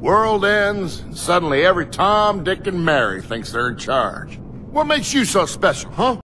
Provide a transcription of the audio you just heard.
World ends, and suddenly every Tom, Dick, and Mary thinks they're in charge. What makes you so special, huh?